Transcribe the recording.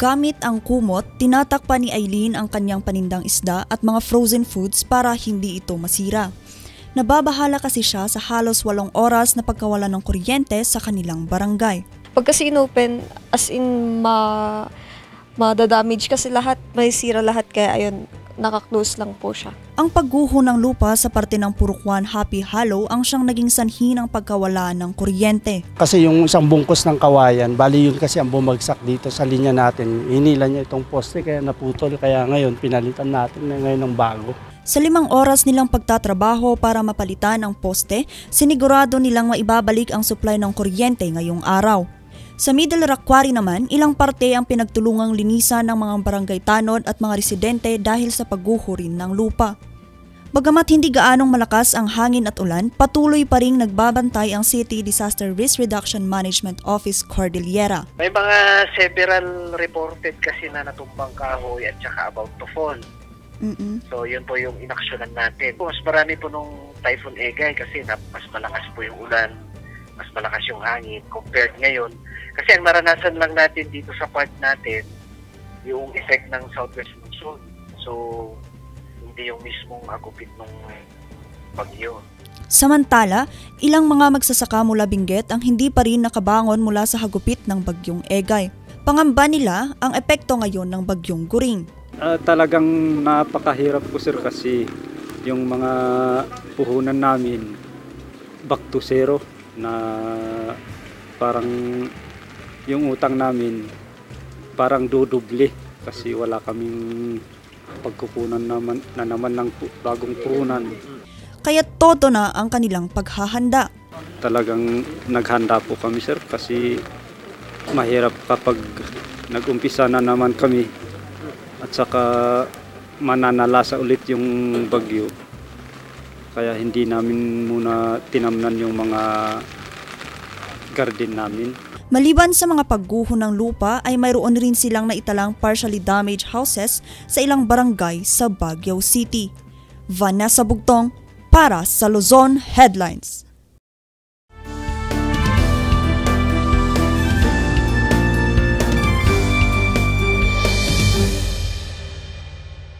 Gamit ang kumot, tinatakpan ni Eileen ang kanyang panindang isda at mga frozen foods para hindi ito masira. Nababahala kasi siya sa halos 8 oras na pagkawalan ng kuryente sa kanilang barangay. Pag kasi inopen, as in madadamage kasi lahat, may sira lahat kaya ayun, naka-close lang po siya. Ang pagguho ng lupa sa parte ng Purukwan Happy Hollow ang siyang naging sanhi ng pagkawala ng kuryente. Kasi yung isang bungkus ng kawayan, bali yun kasi ang bumagsak dito sa linya natin. Hinila niya itong poste kaya naputol, kaya ngayon pinalitan natin na ngayon ng bago. Sa 5 oras nilang pagtatrabaho para mapalitan ang poste, sinigurado nilang maibabalik ang supply ng kuryente ngayong araw. Sa Middle Rock Quarry naman, ilang parte ang pinagtulungang linisan ng mga barangay tanod at mga residente dahil sa pagguho rin ng lupa. Bagamat hindi gaanong malakas ang hangin at ulan, patuloy pa ring nagbabantay ang City Disaster Risk Reduction Management Office Cordillera. May mga several reported kasi na natumbang kahoy at saka about to fall. So yun po yung inaksyonan natin. Mas marami po nung Typhoon Egay kasi mas malakas po yung ulan, mas malakas yung hangin compared ngayon. Kasi ang naranasan lang natin dito sa part natin, yung effect ng southwest monsoon. So, hindi yung mismong agupit ng bagyo. Samantala, ilang mga magsasaka mula Benguet ang hindi pa rin nakabangon mula sa hagupit ng bagyong Egay. Pangamba nila ang epekto ngayon ng bagyong Guring. Talagang napakahirap po sir kasi yung mga puhunan namin back to zero na parang yung utang namin parang dudoble kasi wala kaming pagkukunan naman ng bagong puhunan. Kaya todo na ang kanilang paghahanda. Talagang naghanda po kami sir kasi mahirap kapag nag-umpisa na naman kami at saka mananalasa ulit yung bagyo. Kaya hindi namin muna tinamnan yung mga garden namin. Maliban sa mga pagguho ng lupa ay mayroon rin silang naitalang partially damaged houses sa ilang barangay sa Baguio City. Vanessa Bugtong para sa Luzon Headlines.